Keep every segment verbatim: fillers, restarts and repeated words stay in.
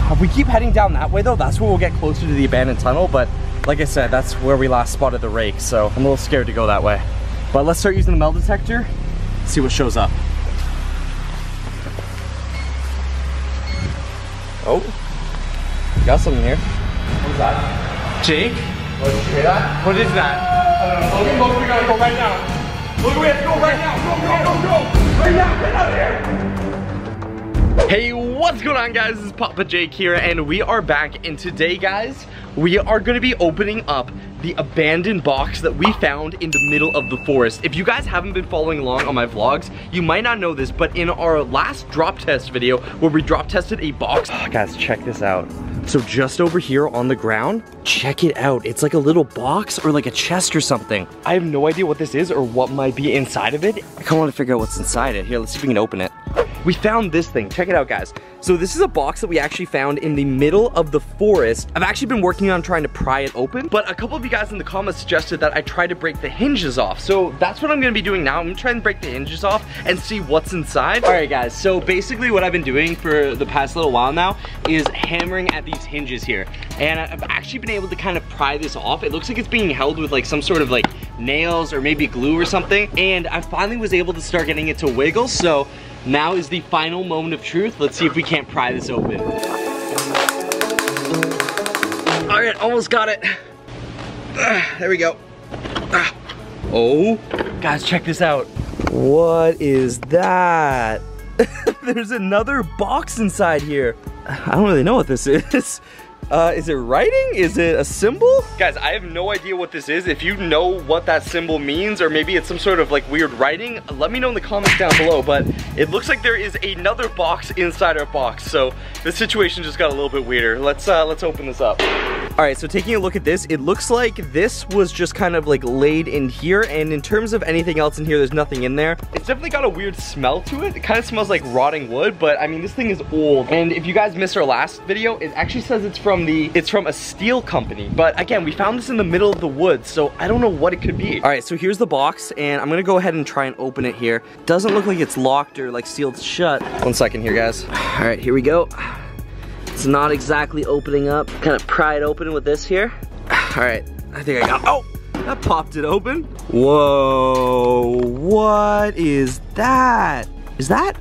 If we keep heading down that way though, that's where we'll get closer to the abandoned tunnel, but like I said, that's where we last spotted the rake, so I'm a little scared to go that way. But let's start using the metal detector, see what shows up. Oh, got something here. What is that? Jake? What, did you hear that? What is that? I don't know. Logan, Logan, we gotta go right now. Logan, we have to go right now. Go, go, go, go. Right now, get out of here. Hey, what's going on, guys? This is Papa Jake here, and we are back. And today, guys, we are gonna be opening up the abandoned box that we found in the middle of the forest. If you guys haven't been following along on my vlogs, you might not know this, but in our last drop test video where we drop tested a box, oh, guys, check this out. So just over here on the ground, check it out. It's like a little box or like a chest or something. I have no idea what this is or what might be inside of it. I kind of want to figure out what's inside it. Here, let's see if we can open it. We found this thing. Check it out, guys. So this is a box that we actually found in the middle of the forest. I've actually been working on trying to pry it open, but a couple of you guys in the comments suggested that I try to break the hinges off. So that's what I'm gonna be doing now. I'm gonna try and break the hinges off and see what's inside. All right, guys, so basically what I've been doing for the past little while now is hammering at these hinges here. And I've actually been able to kind of pry this off. It looks like it's being held with like some sort of like nails or maybe glue or something. And I finally was able to start getting it to wiggle. So now is the final moment of truth. Let's see if we can't pry this open. All right, almost got it. Uh, there we go. Uh, oh, guys, check this out. What is that? There's another box inside here. I don't really know what this is. Uh, is it writing? Is it a symbol? Guys, I have no idea what this is. If you know what that symbol means, or maybe it's some sort of like weird writing, let me know in the comments down below. But it looks like there is another box inside our box. So the situation just got a little bit weirder. Let's uh, let's open this up. All right, so taking a look at this, it looks like this was just kind of like laid in here, and in terms of anything else in here, there's nothing in there. It's definitely got a weird smell to it. It kind of smells like rotting wood, but I mean, this thing is old. And if you guys missed our last video, it actually says it's from the, it's from a steel company. But again, we found this in the middle of the woods, so I don't know what it could be. All right, so here's the box, and I'm gonna go ahead and try and open it here. Doesn't look like it's locked or like sealed shut. One second here, guys. All right, here we go. It's not exactly opening up. Kind of pry it open with this here. All right, I think I got, oh, that popped it open. Whoa, what is that? Is that,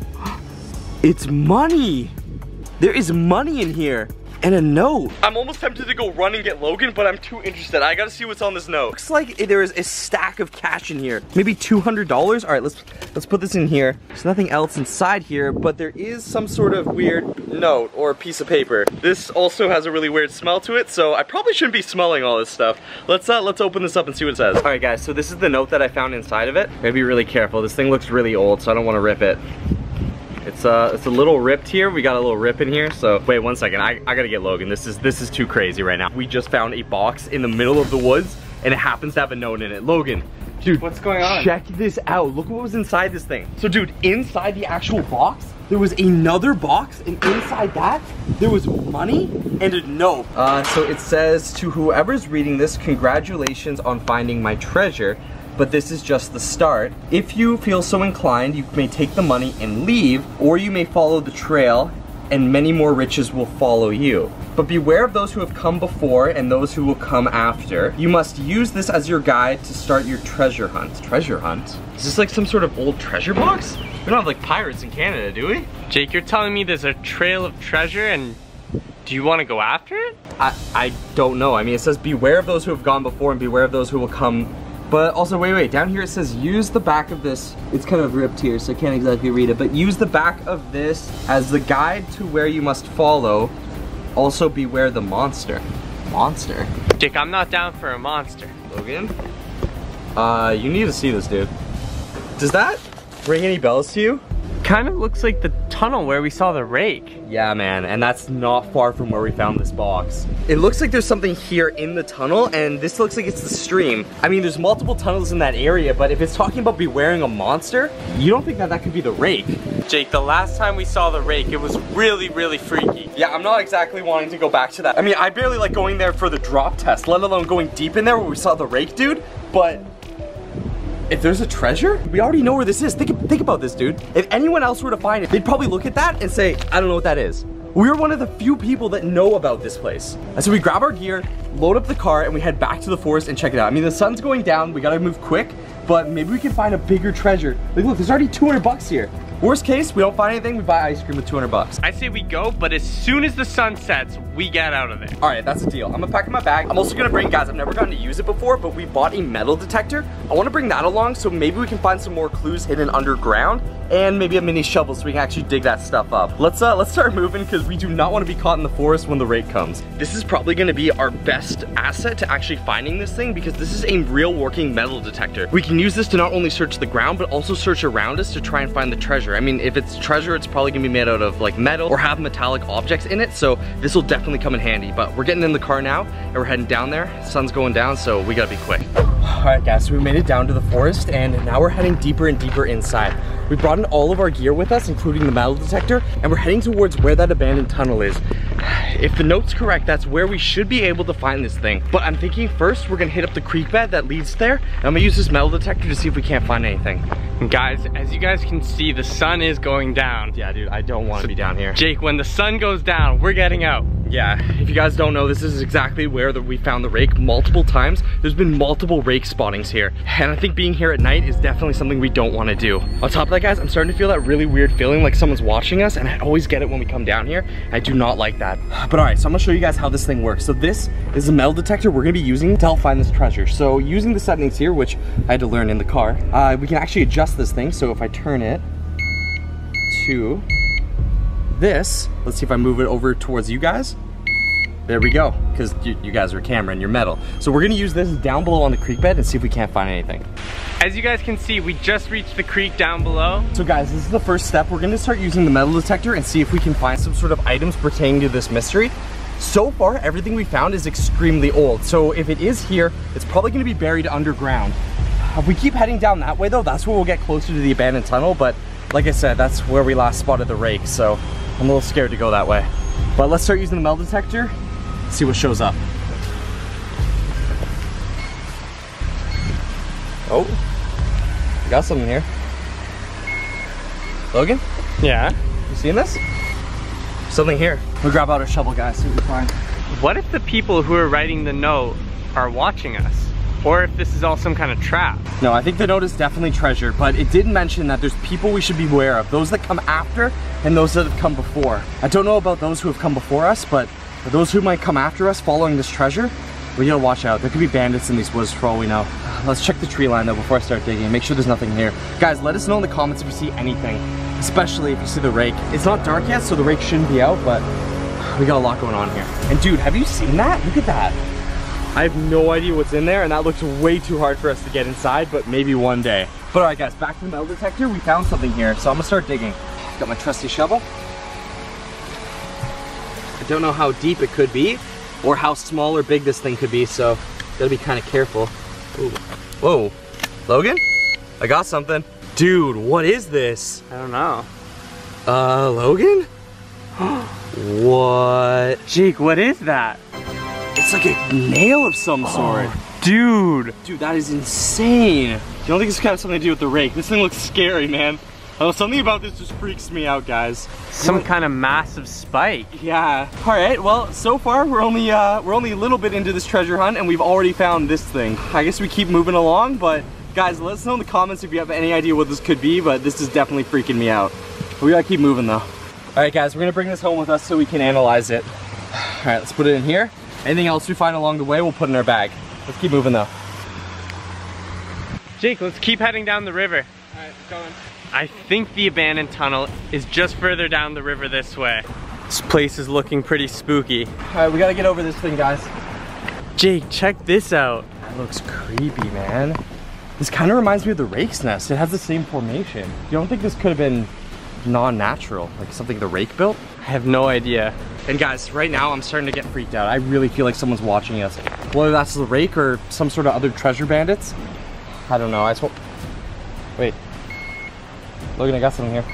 it's money. There is money in here. And a note. I'm almost tempted to go run and get Logan, but I'm too interested. I gotta see what's on this note. Looks like there is a stack of cash in here. Maybe two hundred dollars? All right, let's let's put this in here. There's nothing else inside here, but there is some sort of weird note or piece of paper. This also has a really weird smell to it, so I probably shouldn't be smelling all this stuff. Let's uh, let's open this up and see what it says. All right, guys, so this is the note that I found inside of it. Gotta be really careful. This thing looks really old, so I don't wanna rip it. It's uh, it's a little ripped here. We got a little rip in here. So wait one second. I, I gotta get Logan. This is this is too crazy right now. We just found a box in the middle of the woods, and it happens to have a note in it. Logan, dude, what's going on? Check this out. Look what was inside this thing. So, dude, inside the actual box, there was another box, and inside that, there was money and a note. Uh, so it says, to whoever's reading this, congratulations on finding my treasure. But this is just the start. If you feel so inclined, you may take the money and leave, or you may follow the trail, and many more riches will follow you. But beware of those who have come before and those who will come after. You must use this as your guide to start your treasure hunt. Treasure hunt? Is this like some sort of old treasure box? We don't have like pirates in Canada, do we? Jake, you're telling me there's a trail of treasure, and do you want to go after it? I, I don't know. I mean, it says beware of those who have gone before and beware of those who will come. But also, wait, wait, down here it says use the back of this. It's kind of ripped here, so I can't exactly read it, but use the back of this as the guide to where you must follow. Also beware the monster. Monster? Jake, I'm not down for a monster. Logan? Uh, you need to see this, dude. Does that ring any bells to you? Kind of looks like the tunnel where we saw the rake. Yeah, man, and that's not far from where we found this box. It looks like there's something here in the tunnel, and this looks like it's the stream. I mean, there's multiple tunnels in that area, but if it's talking about bewaring a monster, you don't think that that could be the rake? Jake, the last time we saw the rake, it was really, really freaky. Yeah, I'm not exactly wanting to go back to that. I mean, I barely like going there for the drop test, let alone going deep in there where we saw the rake, dude, but if there's a treasure, we already know where this is. Think, think about this, dude. If anyone else were to find it, they'd probably look at that and say, I don't know what that is. We are one of the few people that know about this place. And so we grab our gear, load up the car, and we head back to the forest and check it out. I mean, the sun's going down, we gotta move quick, but maybe we can find a bigger treasure. Like, look, there's already two hundred bucks here. Worst case, we don't find anything, we buy ice cream with two hundred bucks. I say we go, but as soon as the sun sets, we get out of there. All right, that's the deal. I'm gonna pack in my bag. I'm also gonna bring, guys, I've never gotten to use it before, but we bought a metal detector. I wanna bring that along so maybe we can find some more clues hidden underground and maybe a mini shovel so we can actually dig that stuff up. Let's uh, let's start moving because we do not want to be caught in the forest when the rake comes. This is probably gonna be our best asset to actually finding this thing because this is a real working metal detector. We can use this to not only search the ground, but also search around us to try and find the treasure. I mean, if it's treasure, it's probably gonna be made out of like metal or have metallic objects in it, so this will definitely come in handy. But we're getting in the car now and we're heading down there. Sun's going down, so we gotta be quick. All right, guys, so we made it down to the forest and now we're heading deeper and deeper inside. We brought in all of our gear with us, including the metal detector, and we're heading towards where that abandoned tunnel is. If the note's correct, that's where we should be able to find this thing. But I'm thinking first we're gonna hit up the creek bed that leads there, and I'm gonna use this metal detector to see if we can't find anything. And guys, as you guys can see, the sun is going down. Yeah, dude, I don't want to so, be down here. Jake, when the sun goes down, we're getting out. Yeah, if you guys don't know, this is exactly where the, we found the rake multiple times. There's been multiple rake spottings here. And I think being here at night is definitely something we don't want to do. On top of that, guys, I'm starting to feel that really weird feeling like someone's watching us, and I always get it when we come down here. I do not like that. But all right, so I'm gonna show you guys how this thing works. So this is a metal detector we're gonna be using to help find this treasure. So using the settings here, which I had to learn in the car, uh, we can actually adjust this thing. So if I turn it to this, let's see if I move it over towards you guys. There we go, because you, you guys are camera and you're metal. So we're gonna use this down below on the creek bed and see if we can't find anything. As you guys can see, we just reached the creek down below. So guys, this is the first step. We're gonna start using the metal detector and see if we can find some sort of items pertaining to this mystery. So far, everything we found is extremely old. So if it is here, it's probably gonna be buried underground. If we keep heading down that way though, that's where we'll get closer to the abandoned tunnel. But like I said, that's where we last spotted the rake. So I'm a little scared to go that way. But let's start using the metal detector, see what shows up. Oh, I got something here. Logan? Yeah? You seeing this? Something here. We'll grab out our shovel, guys, see what we find. What if the people who are writing the note are watching us? Or if this is all some kind of trap? No, I think the note is definitely treasure, but it did mention that there's people we should be aware of. Those that come after and those that have come before. I don't know about those who have come before us, but for those who might come after us following this treasure, we gotta watch out. There could be bandits in these woods for all we know. Let's check the tree line though before I start digging and make sure there's nothing here. Guys, let us know in the comments if you see anything, especially if you see the rake. It's not dark yet, so the rake shouldn't be out, but we got a lot going on here. And dude, have you seen that? Look at that. I have no idea what's in there, and that looks way too hard for us to get inside, but maybe one day. But all right, guys, back to the metal detector. We found something here, so I'm gonna start digging. Got my trusty shovel. I don't know how deep it could be, or how small or big this thing could be, so gotta be kind of careful. Ooh. Whoa, Logan? I got something. Dude, what is this? I don't know. Uh, Logan? What? Jake, what is that? It's like a nail of some sort. Oh, dude. Dude, that is insane. You don't think it's got something to do with the rake? This thing looks scary, man. Oh, something about this just freaks me out, guys. Some what? kind of massive spike. Yeah. All right. Well, so far we're only uh, we're only a little bit into this treasure hunt, and we've already found this thing. I guess we keep moving along, but guys, let us know in the comments if you have any idea what this could be. But this is definitely freaking me out. We gotta keep moving though. All right, guys, we're gonna bring this home with us so we can analyze it. All right, let's put it in here. Anything else we find along the way, we'll put in our bag. Let's keep moving though. Jake, let's keep heading down the river. All right, we're going. I think the abandoned tunnel is just further down the river this way. This place is looking pretty spooky. All right, we gotta get over this thing, guys. Jake, check this out. That looks creepy, man. This kind of reminds me of the rake's nest. It has the same formation. You don't think this could have been non-natural, like something the rake built? I have no idea. And guys, right now I'm starting to get freaked out. I really feel like someone's watching us. Whether that's the rake or some sort of other treasure bandits. I don't know, I sw- Wait. Logan, I got something here.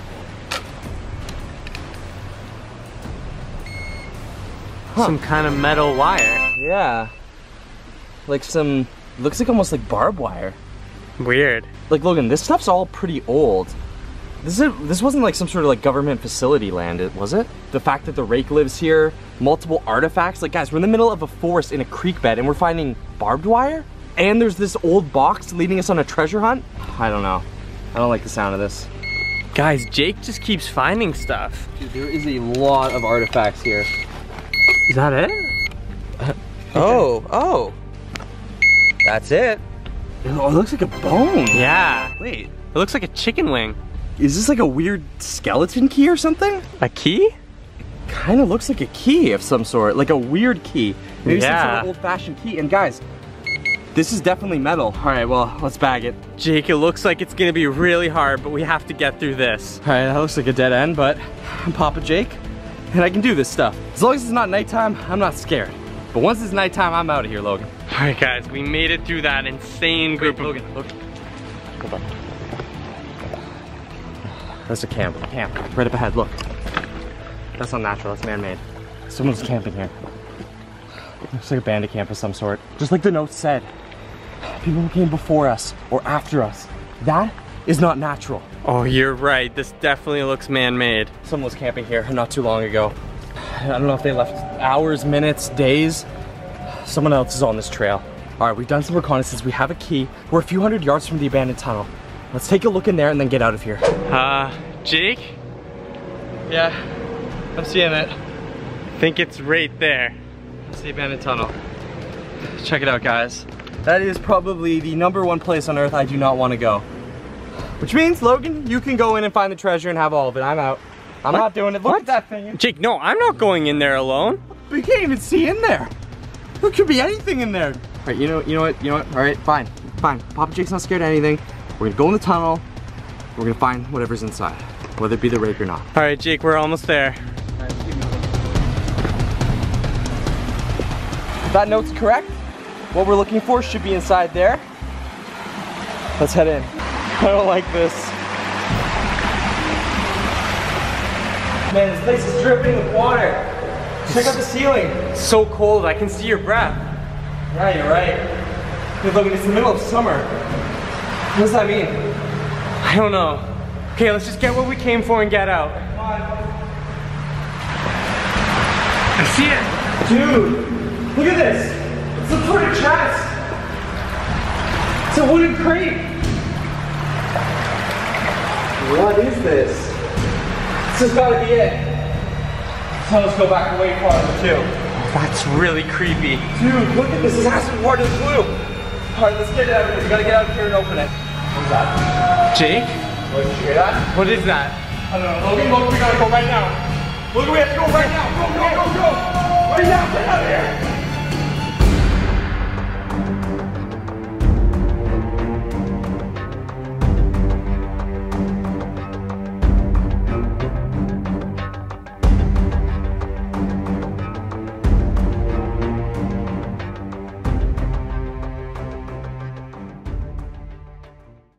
Huh. Some kind of metal wire. Yeah. Like some, looks like almost like barbed wire. Weird. Like Logan, this stuff's all pretty old. This is this wasn't like some sort of like government facility land, was it? The fact that the Rake lives here, multiple artifacts. Like guys, we're in the middle of a forest in a creek bed and we're finding barbed wire? And there's this old box leading us on a treasure hunt? I don't know. I don't like the sound of this. Guys, Jake just keeps finding stuff. Dude, there is a lot of artifacts here. Is that it? Uh, oh, oh. That's it. Oh, it looks like a bone. Yeah. Wait. It looks like a chicken wing. Is this like a weird skeleton key or something? A key? Kind of looks like a key of some sort, like a weird key. Maybe yeah. some sort of old-fashioned key. And guys, this is definitely metal. All right, well, let's bag it. Jake, it looks like it's gonna be really hard, but we have to get through this. All right, that looks like a dead end, but I'm Papa Jake, and I can do this stuff. As long as it's not nighttime, I'm not scared. But once it's nighttime, I'm out of here, Logan. All right, guys, we made it through that insane group Wait, of... Logan, Logan. Hold on. That's a camp, camp, right up ahead, look. That's not natural, that's man-made. Someone's camping here. Looks like a bandit camp of some sort. Just like the note said. People who came before us, or after us. That is not natural. Oh, you're right, this definitely looks man-made. Someone was camping here not too long ago. I don't know if they left hours, minutes, days. Someone else is on this trail. All right, we've done some reconnaissance, we have a key. We're a few hundred yards from the abandoned tunnel. Let's take a look in there and then get out of here. Uh, Jake? Yeah, I'm seeing it. I think it's right there. It's the abandoned tunnel. Check it out, guys. That is probably the number one place on earth I do not want to go. Which means, Logan, you can go in and find the treasure and have all of it. I'm out. I'm what? not doing it. Look what? at that thing. Jake, no, I'm not going in there alone. But you can't even see in there. There could be anything in there. All right, you know, you know what, you know what? All right, fine, fine. Papa Jake's not scared of anything. We're gonna go in the tunnel. We're gonna find whatever's inside, whether it be the Rake or not. All right, Jake, we're almost there. If that note's correct, what we're looking for should be inside there. Let's head in. I don't like this. Man, this place is dripping with water. Check out the ceiling. It's so cold, I can see your breath. Yeah, you're right. Dude, look, it's the middle of summer. What does that mean? I don't know. Okay, let's just get what we came for and get out. I see it. Dude, look at this. It's some sort of chest. It's a wooden crate. What is this? This has got to be it. So let's go back way farther too. That's really creepy. Dude, look at this. This has to be part of the clue. All right, let's get it out of here. We gotta get out of here and open it. What's that? Jake? What did you hear that? What is that? I don't know. Logan, Logan, we gotta go right now. Logan, we have to go right now. Go, go, go.